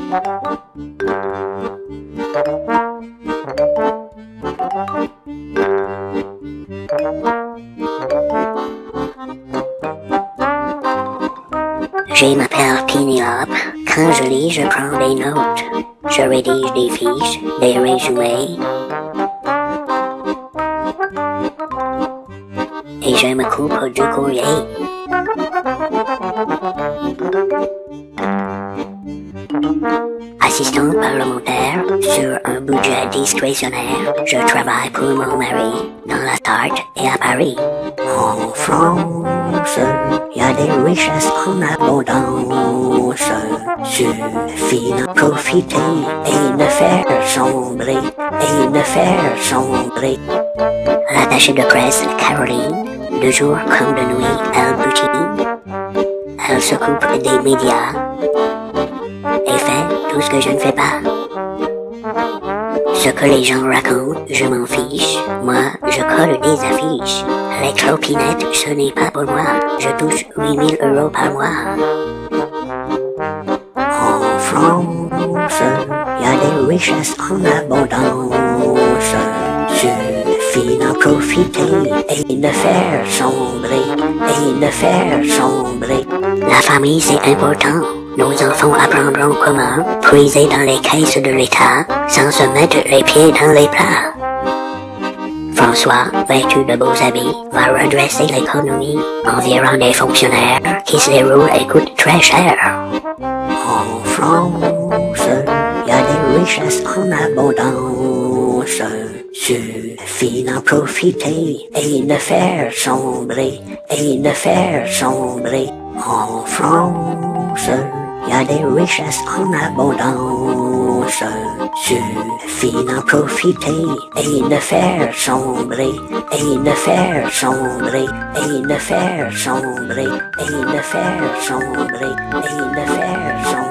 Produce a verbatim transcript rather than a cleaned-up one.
Je m'appelle Pénélope, quand je lis je prends des notes, je rédige des fiches, des résumés, et je me coupe du courrier. Assistant parlementaire sur un budget discrétionnaire, je travaille pour mon mari dans la Sarthe et à Paris. En France, y a des richesses en abondance, suffit d'en profiter et ne faire sombrer, et ne faire sombrer. L'attachée de presse Caroline, de jour comme de nuit, elle butine, elle s'occupe des médias et fait tout ce que je ne fais pas. Ce que les gens racontent, je m'en fiche. Moi, je colle des affiches. Les clopinettes, ce n'est pas pour moi. Je touche huit mille euros par mois. En France, y a des richesses en abondance. Suffit d'en profiter et de faire sombrer, et de faire sombrer. La famille, c'est important. Nos enfants apprendront comment puiser dans les caisses de l'État sans se mettre les pieds dans les plats. François, vêtu de beaux habits, va redresser l'économie en virant des fonctionnaires qui se déroulent et coûtent très cher. En France, y a des richesses en abondance. Suffit d'en profiter et de faire sombrer, et de faire sombrer. En France, y a des richesses en abondance. Suffit d'en profiter et de faire sombrer, et de faire sombrer, et de faire sombrer, et de faire sombrer, et de faire sombrer.